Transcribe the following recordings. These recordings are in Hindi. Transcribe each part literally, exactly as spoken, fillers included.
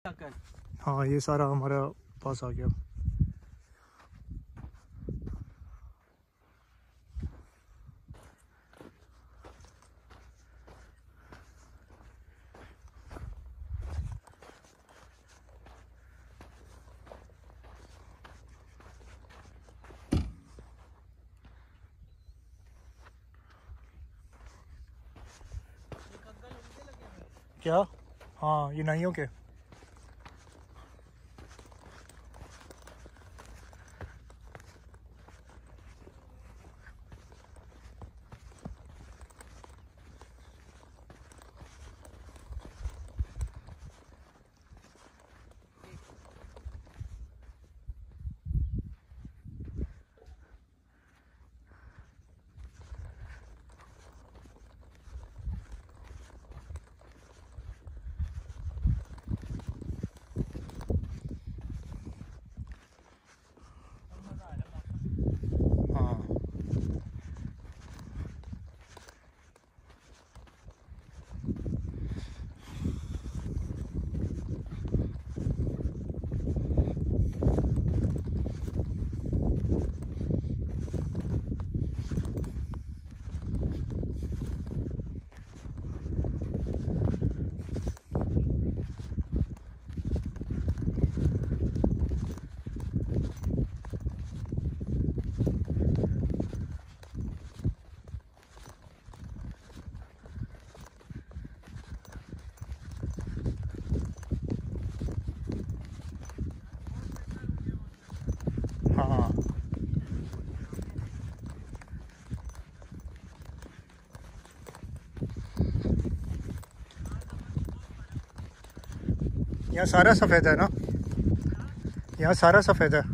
हाँ ये सारा हमारा पास आ गया। क्या? हाँ ये नाइयों के। हाँ यहाँ सारा सफ़ेद है ना, यहाँ सारा सफ़ेद है।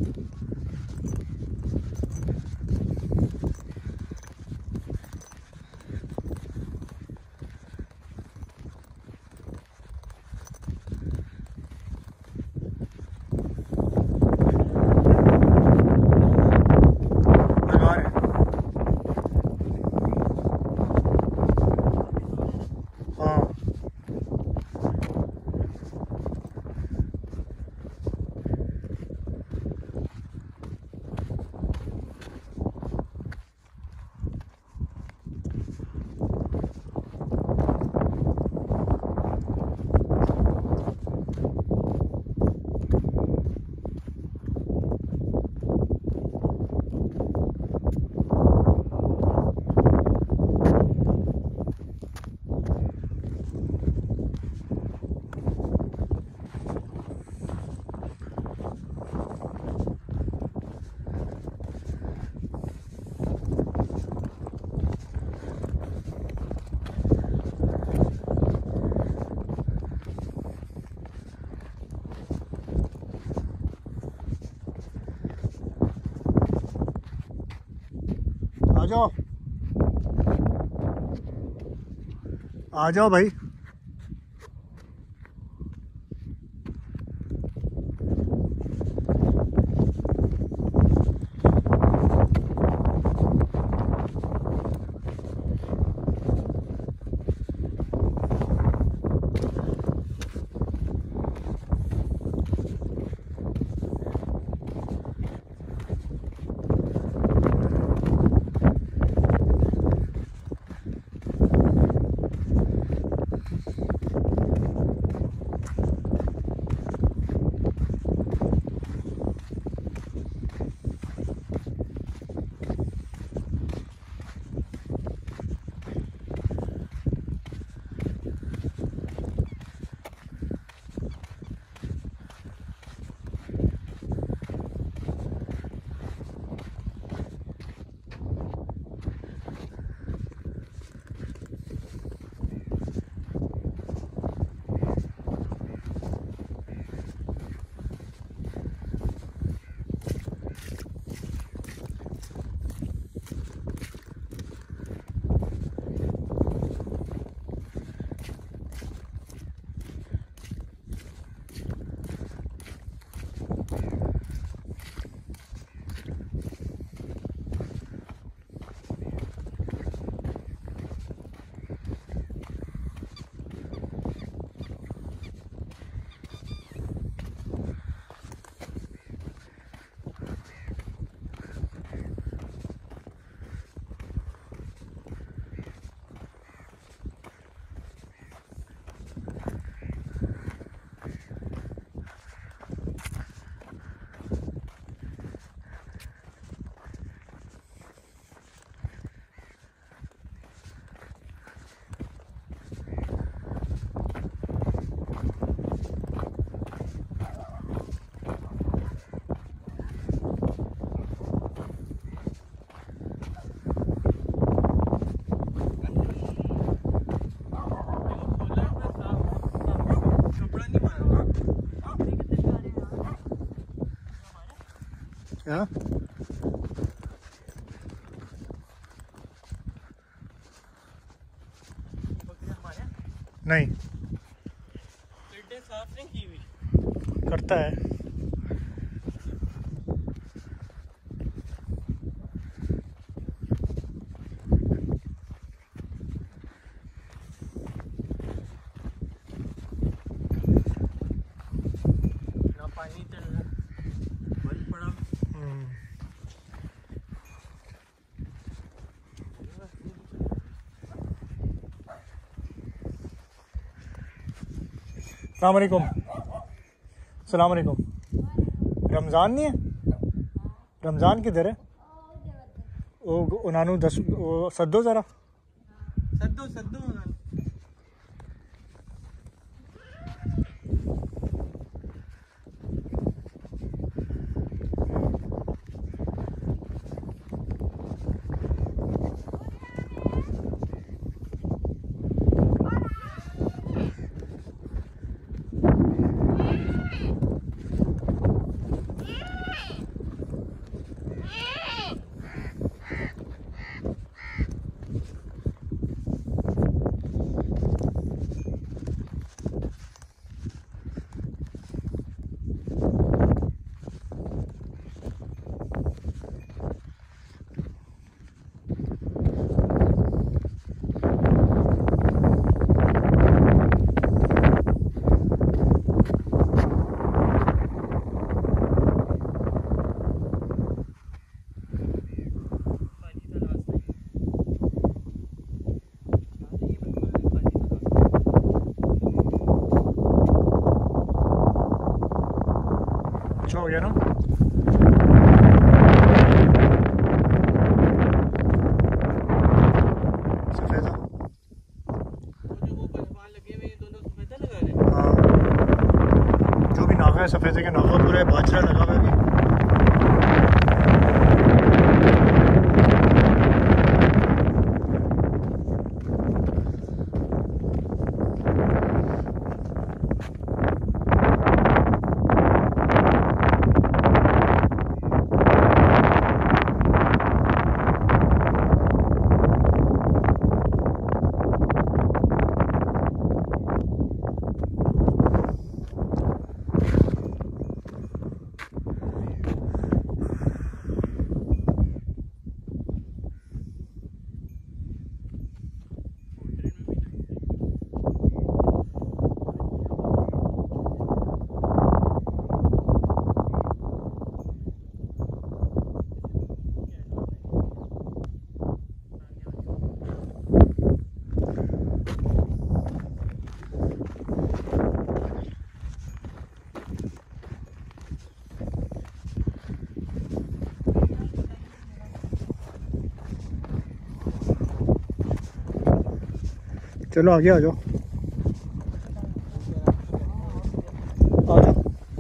आ जाओ आ जाओ भाई। हाँ नहीं साफ नहीं की हुई करता है। ना पानी चल रहा बंद पड़ा। अस्सलाम वालेकुम। अस्सलाम वालेकुम। रमज़ान नहीं है? रमज़ान किधर है? वो उन्हानू दस वो सद्दो ज़रा सद्दो सद्दो उन्होंने अच्छा हो गया ना। सफेदा जो वो पनवान लगे हुए दोनों सफेदा लगा रहे हैं। हाँ जो भी नागा है सफेदे के नागा पूरे बाजरा लगा हुआ है अभी। चलो आगे आ जाओ आ जाओ।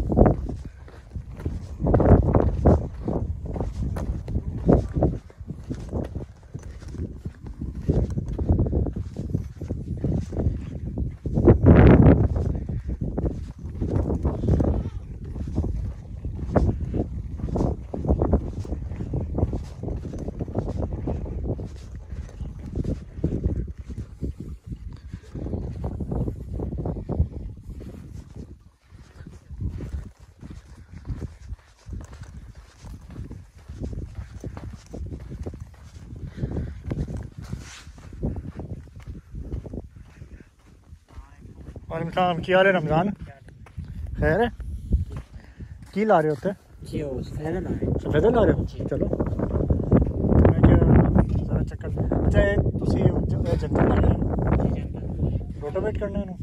वालेकुम सलाम। क्या हाल है रमज़ान? खैर है? की ला रहे होते? सफेदा ला रहे हो? चलो मैं क्या ज़रा चक्कर। अच्छा एक तुसी जंतर ला रहे हो? रोटोवेट करना है ना?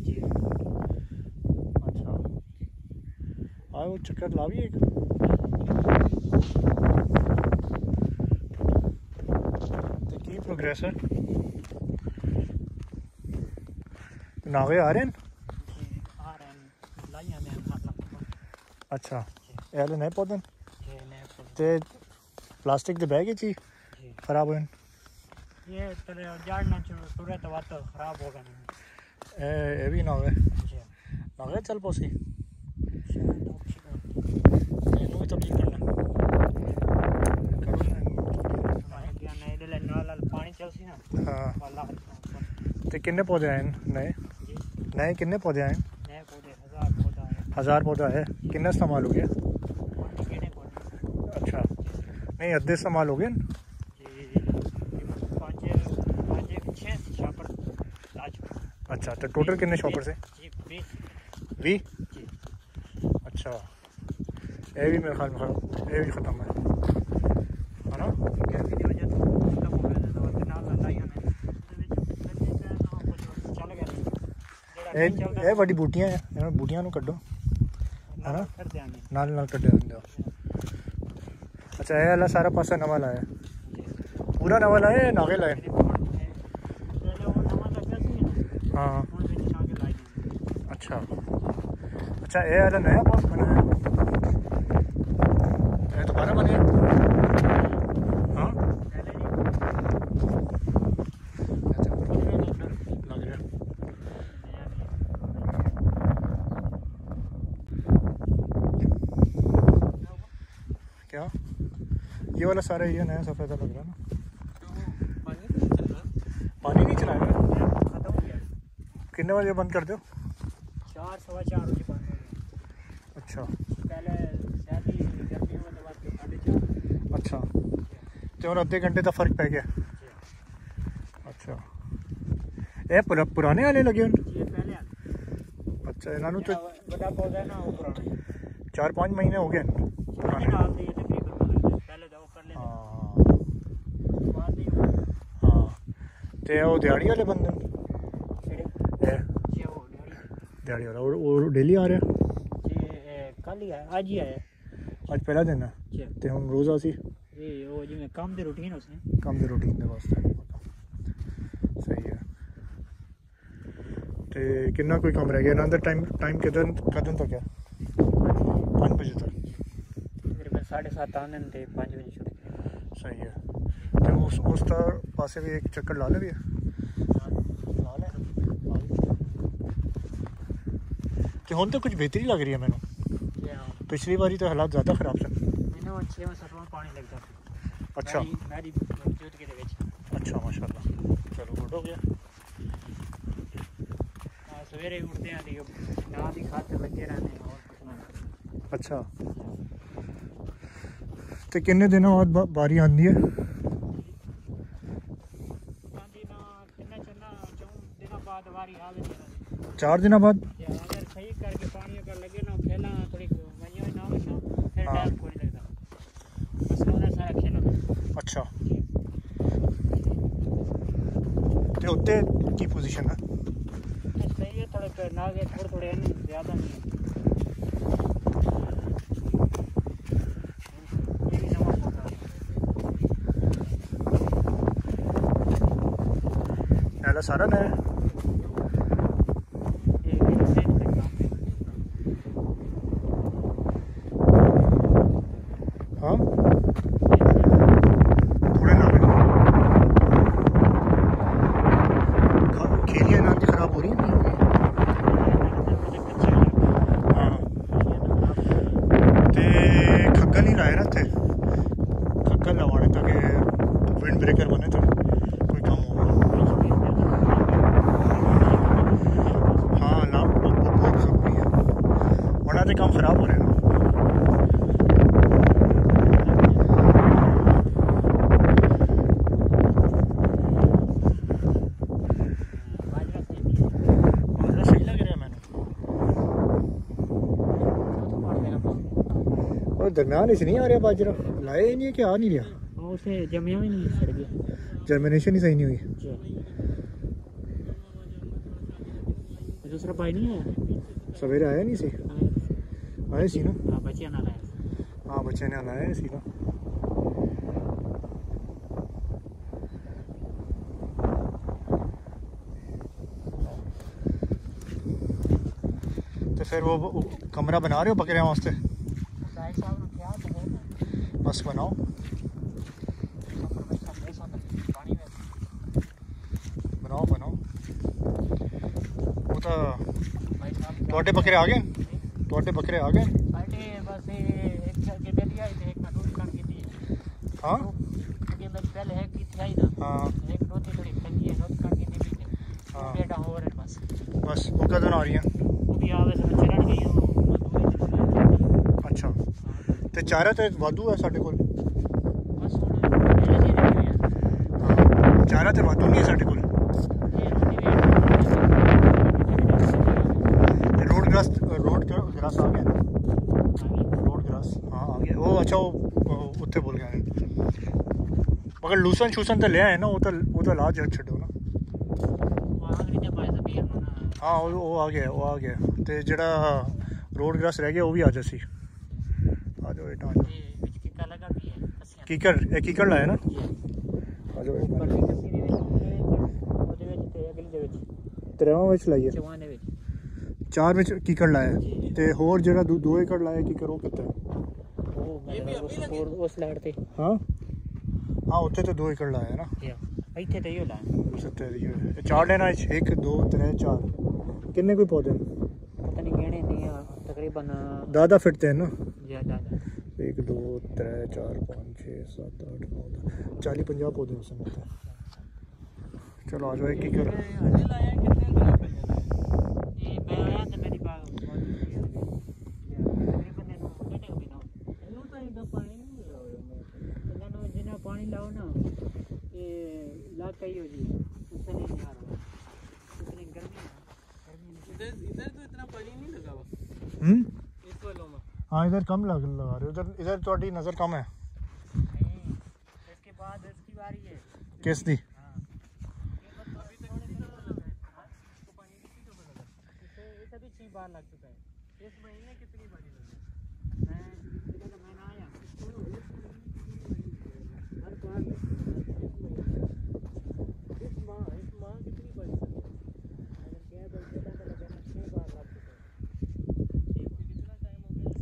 अच्छा आओ चक्कर ला भी एक तो की प्रोग्रेस है। नावे आ रहे हैं? अच्छा एल नए पौधे ते प्लास्टिक के बैग ही खराब हुए ये जाड़ना तुरंत बात खराब होगा नहीं ए ए भी नावे नावे चल पोसी इन्हों भी तब्दील करना। हाँ तो किन्ने पौधे आए नए नए किन्ने पौधे आए नए पौधे हज़ार पौधा है हज़ार पौधा है किन्ना इस्तेमाल हो गया अच्छा नहीं अद्धे इस्तेमाल हो गए अच्छा तो टोटल कितने शॉपर से भी अच्छा ये भी मेरे ख्याल में ये भी ख़त्म है है ना ये बड़ी बूटियां हैं बूटियां नूं कड्डो है ना नाल नाल कड्डे दिंदे अच्छा ये वाला सारा पासा नवा लाया पूरा नवा लाया नागे लाए हाँ अच्छा अच्छा ये वाला नया बॉक्स बना है ये दोबारा बने हाँ अच्छा लग रहा क्या ये वाला सारा ये नया सफ़ेदा लग रहा है ना पानी नहीं चलाया कितने बजे बंद कर दो चार सवा चार बजे बंद हो गया अच्छा पहले सर्दी गर्मी में बाद साढ़े चार अच्छा तो और आधे घंटे का फर्क पै गया अच्छा ये पुरा, पुराने वाले लगे उन ये पहले अच्छा इन्होंने तो बड़ा पौधा है ना वो पुराना चार पाँच महीने हो गए पुराने डाल दिए थे पहले तो कर लेते बाद नहीं हाँ तो वो दिहाड़ी वाले बंदे दिहाड़ी वाला वो डेली आ रहा कल ही आया आज ही आया आज पहला दिन है तो हम रोज़ आसी ये वो जिवें काम दी रूटीन उसने काम दी रूटीन दे वास्ते सही है तो कितना कोई कम रह गया अंदर टाइम टाइम कितन कदन तक है पाँच बजे तक तकरीबन साढ़े सात आने थे पाँच बजे शुरू सही है तो उस उस पासे भी एक चक्कर ला ले भी है कि हुन तो कुछ बेहतरी लग रही है मैंने पिछली बारी तो हालात ज़्यादा ख़राब थे पानी लगता अच्छा मेरी मौजूदगी दे विच अच्छा माशाल्लाह चलो गुड हो गया सवेरे उठते हैं ना दी खाते लगे रहने और कुछ ना अच्छा तो कितने दिनों बाद बारी आती है चार दिन बाद अगर सही करके पानी अगर लगे ना खेला थोड़ी वहीं ना हो फिर टाइम कोई नहीं लगता बस उन्हें सारा खेला अच्छा तो उत्ते की पोजीशन है सही है थोड़े नागे थोड़े थोड़े नहीं ज़्यादा नहीं ये भी नवा पौधा है सारा नया हाँ थोड़े ना खेलियाँ नाम की खराब हो रही है हाँ ते खक्कल नहीं लाए रहते खक्कल लवाने ताकि विंड ब्रेकर बने तो कोई कम होगा हाँ लाभ बहुत ज़रूरी है वरना तो काम ख़राब हो रहे हैं दरम्यान इसे नहीं आ रहा बाजरा लाए ही नहीं है कि आ नहीं रहा उसे जमिया ही नहीं सड़ गया जर्मिनेशन ही सही नहीं हुई दूसरा भाई नहीं है सवेरे आया नहीं सी आए सी ना हाँ बच्चे ना लाए हाँ बच्चे ने लाया सी ना तो फिर वो, वो कमरा बना रहे हो बकरियां वास्ते बस बनाओ बनाओ बनाओ वो तो थोड़े बकरे आ गए थोड़े बकरे आ गए हाँ हाँ बस वो कदों आ रही हैं? अच्छा तो चारा तो वाधू है साढ़े कोल। चारा तो वाधू नहीं है साढ़े कोल। रोड ग्रास रोड ग्रास आ गया रोड ग्रास हाँ आ गया वो। अच्छा वो उत्थे बोल गया मगर लूसन शूसन तो ले आए ना वो तो वो तो ला छो ना। हाँ वो वो आ गया वो आ गया तो जड़ा रोड ग्रास रह गया वो भी आ जासी। आ जाओ बेटा आ जाओ। कीकर ए कीकर लाया ना। आ जाओ त्रेवां विच लाइए चार विच कीकर लाया ते होर जड़ा दो एकड़ लाया कीकर वो कितना उस साइड ते। हाँ हाँ उत्थे तो दो एकड़ लाया ना। इत्थे ते यो लाया चार लेना एक दो त्रै चार किन्ने कोई पौधे पता नहीं गिने नहीं तकरीबन दादा फिटते हैं ना। एक दो त्रै चार पाँच छः सात आठ नौ चालीस पंजाह पौधे उसमें। चलो आ जाओ एक ही कर। पानी लाओ ना ये लाग कहीं हो जी उससे नहीं आ रहा इतनी गर्मी इधर इधर तो इतना पानी नहीं लगा हुआ। हम्म इस वालों में हाँ इधर कम लग लगा रहे उधर इधर थोड़ी नज़र कम है। इसके बाद इसकी बारी है किस दी अभी छह बार लग चुका है इस महीने कितनी बारी लगी मैं इधर का महीना आया हर बार इस माह इस माह कितनी बारी लगी अगर क्या बोलते हैं तो लगाना छह बार लग चुका है। कितना टाइम हो गया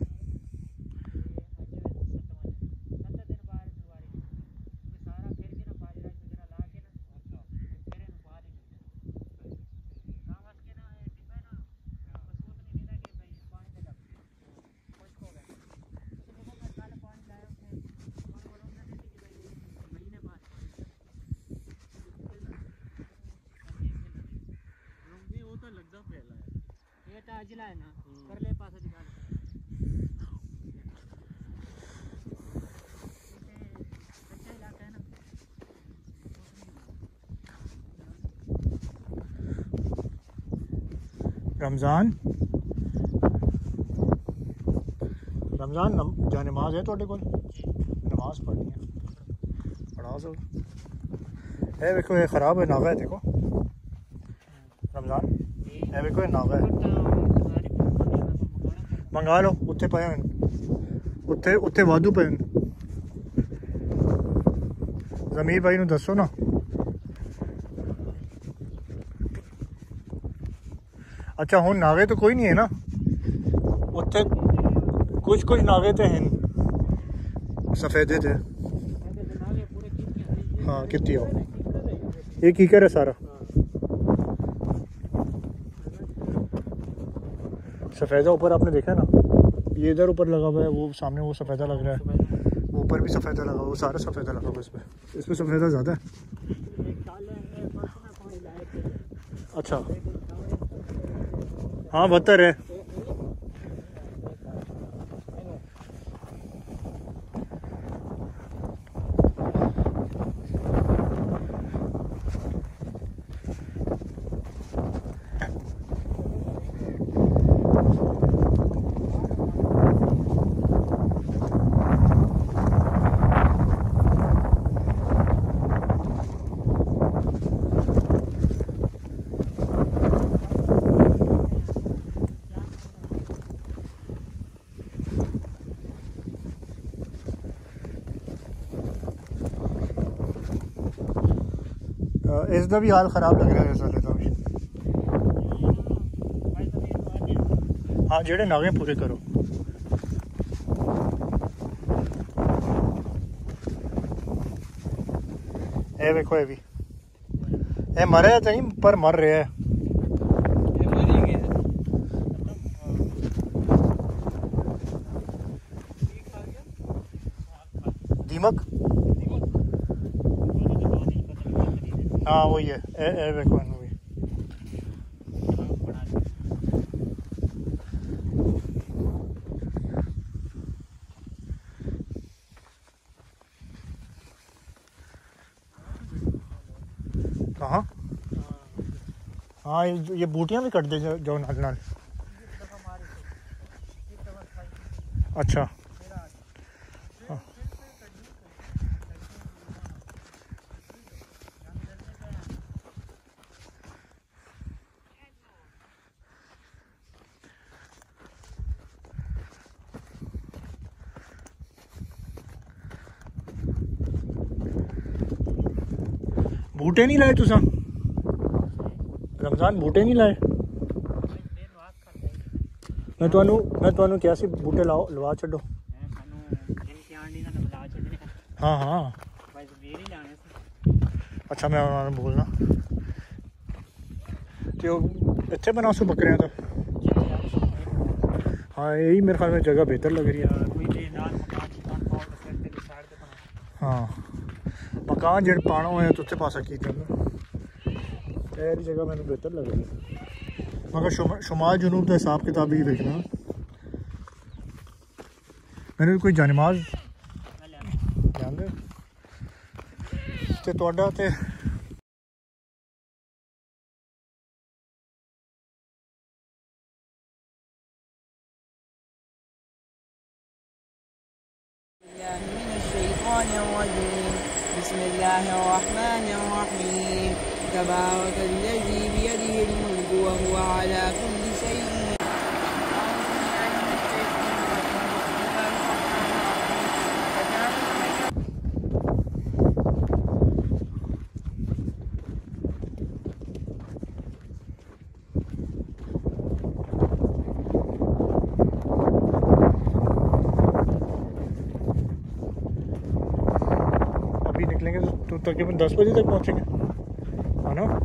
सत्तर दिन बाद दुबारी क्योंकि सारा फिर के ना बाजरा वगैरह ला के ना अच्छा फिर इन बाद ही काम आज के ना डिब्बा ना बस वो नहीं मिला कि भाई पानी दे दब खुश हो गया तो वो मैं कल पानी लाया उसने और बोलो ना कि भाई महीने बाद रोंगी वो तो लगदा पहला है ये तो अजला है ना कर ले पास निकाल कच्चा इलाका है ना। रमज़ान रमज़ान जा नमाज है थोड़े को नमाज पढ़नी है पढ़ा सब है देखो ये ख़राब है नागा है देखो रमज़ान है देखो ये नागा है मंगा लो उत्थे पे उत्थे उत्थे वाधू पे ज़मीर भाई नूं दसो ना। अच्छा हुण नागे तो कोई नहीं है ना उत्थे कुछ कुछ नागे तो हैं सफेदे थे। हाँ कितनी हो ये कीकर है सारा सफ़ेदा ऊपर आपने देखा ना ये इधर ऊपर लगा हुआ है वो सामने वो सफ़ेदा लग रहा है वो ऊपर भी सफ़ेदा लगा हुआ वो सारा सफ़ेदा लगा हुआ इसमें इसमें सफ़ेदा ज़्यादा है। अच्छा हाँ बदतर है। इसका भी हाल ख़राब लग रहा है इस वाले का भी। हाँ जेड़े नागे पूरे करो ए देखो ये भी ए मरे तो नहीं पर मर रहे है दीमक। हाँ वही है ए ए देखो भी हाँ ये ये बूटियाँ भी कट दे जो, जो नाल नाल। अच्छा हाँ। बूटे नहीं लाए तुसा रमजान, बूटे नहीं लाए? मैं तुहानू मैं तुहानू क्या सी बूटे लाओ लवा छड्डो। हाँ हाँ अच्छा मैं उन्होंने बोलना तो इतने बना सो बकरियां तो। हाँ यही मेरे ख्याल में जगह बेहतर लग रही है। हाँ मकान जेड पाना हुआ तो उत्थे पासा की जगह मैंने बेहतर लग रही है। मगर शुमा, शुमाल जुनूब का हिसाब किताब ही देखना। मैंने कोई जानमाज ध्यान दे ते तोड़ा ते बिस्मिल्लाहिर्रहमानिर्रहीम तबारकल्लज़ी बियदिहिल मुल्कु व हुवा अला कुल्ली शैइन। अभी निकलेंगे तो तकरीबन दस बजे तक पहुँचेंगे है ना।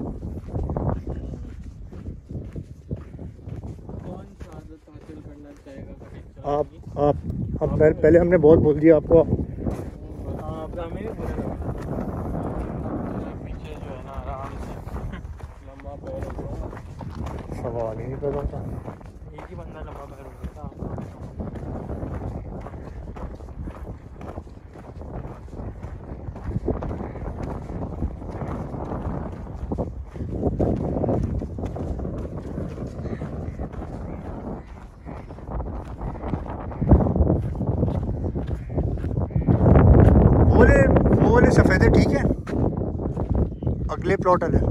आप आप आप पहले, पहले हमने बहुत बोल दिया आपको। सवाल ही नहीं पैदा होता। एक ही बंदा लंबा पैर होता है। बोले बोले सफ़ेदे ठीक है, अगले प्लॉट है।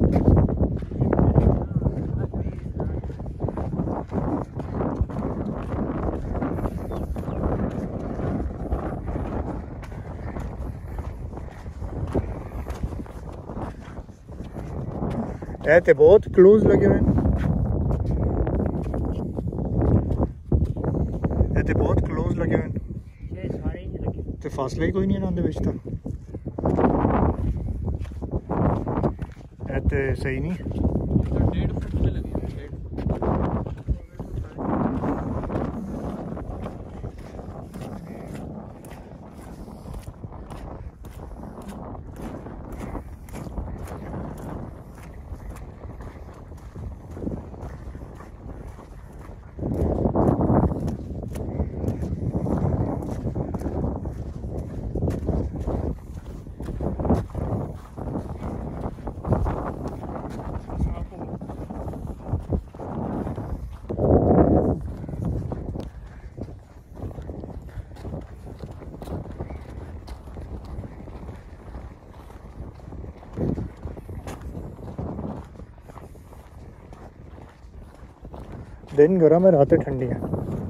ऐसे बहुत क्लोज लगे हुए हैं, ऐसे बहुत क्लोज लगे हुए हैं तो फासला ही कोई नहीं है बेचता। ऐसे सही नहीं डेढ़ फुट में लगे हैं, डेढ़ दिन गर्म है, रातें ठंडी हैं।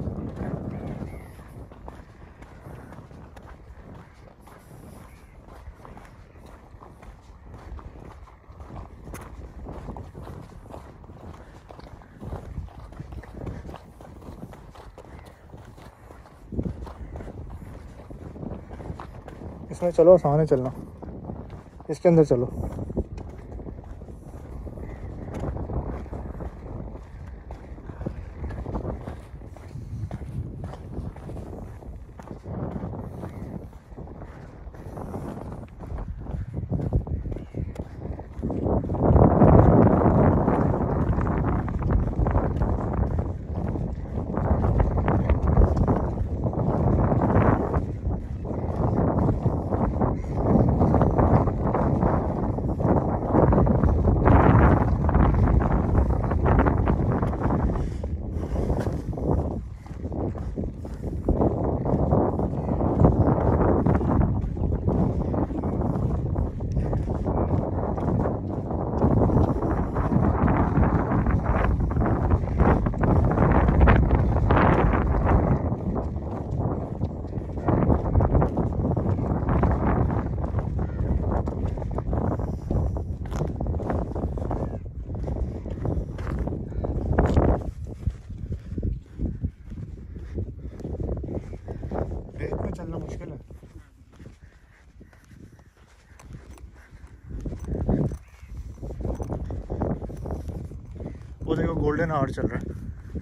इसमें चलो आसान है चलना, इसके अंदर चलो। में चलना मुश्किल है। वो देखो गोल्डन आवर चल रहा है।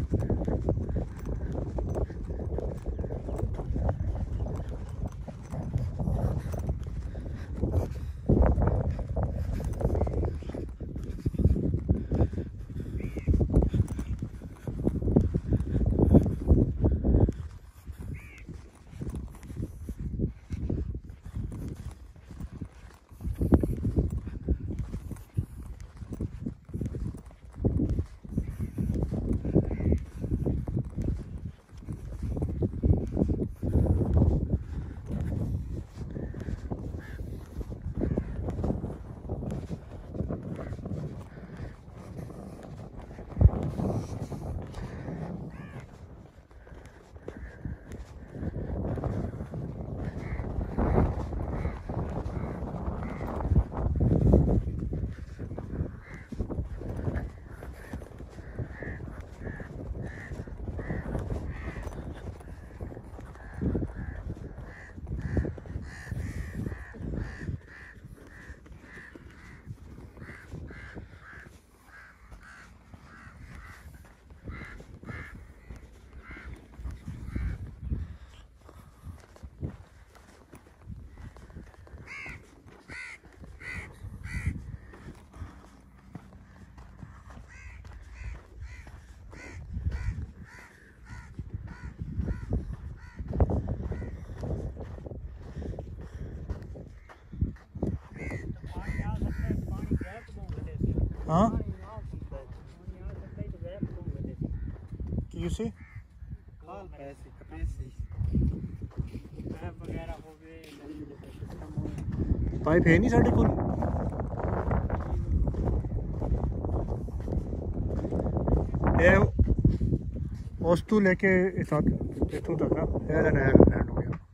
हाँ you see पाइप है नहीं साढ़े कोल उस तू लेके इस इतों तक ना एंड हो गया।